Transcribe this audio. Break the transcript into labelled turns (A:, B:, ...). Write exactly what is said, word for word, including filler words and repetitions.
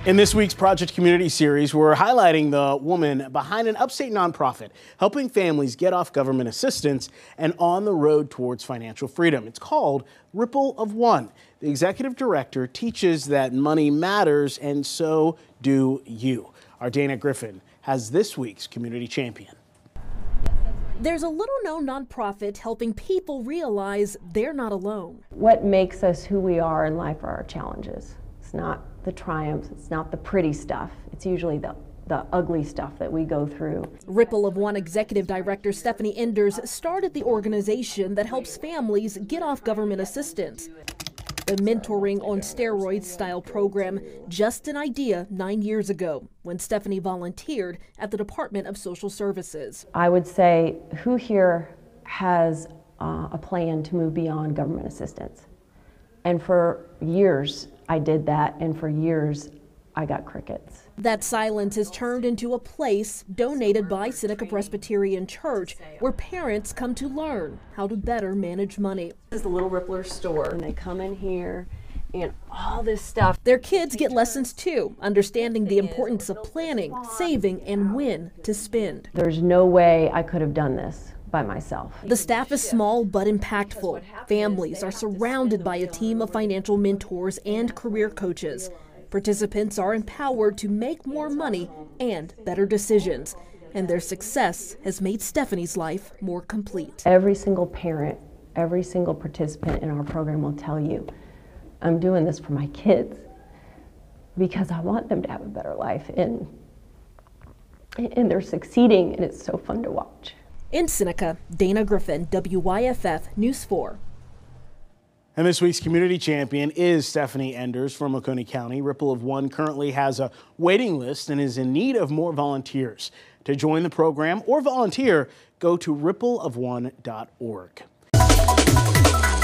A: In this week's Project Community series, we're highlighting the woman behind an upstate nonprofit helping families get off government assistance and on the road towards financial freedom. It's called Ripple of One. The executive director teaches that money matters, and so do you. Our Dana Griffin has this week's Community Champion.
B: There's a little-known nonprofit helping people realize they're not alone.
C: What makes us who we are in life are our challenges. It's not the triumphs, it's not the pretty stuff. It's usually the, the ugly stuff that we go through.
B: Ripple of One executive director Stephanie Enders started the organization that helps families get off government assistance. The mentoring on steroids style program, just an idea nine years ago when Stephanie volunteered at the Department of Social Services.
C: I would say, who here has uh, a plan to move beyond government assistance? And for years I did that, and for years I got crickets.
B: That silence has turned into a place donated by Seneca Presbyterian Church where parents come to learn how to better manage money.
C: This is the Little Rippler store, and they come in here and all this stuff.
B: Their kids get lessons too, understanding the importance of planning, saving, and when to spend.
C: There's no way I could have done this by myself.
B: The staff is small but impactful. Families are surrounded by a team of financial mentors and career coaches. Participants are empowered to make more money and better decisions, and their success has made Stephanie's life more complete.
C: Every single parent, every single participant in our program will tell you, I'm doing this for my kids because I want them to have a better life, and, and they're succeeding, and it's so fun to watch.
B: In Seneca, Dana Griffin, W Y F F News four.
A: And this week's Community Champion is Stephanie Enders from Oconee County. Ripple of One currently has a waiting list and is in need of more volunteers. To join the program or volunteer, go to ripple of one dot org.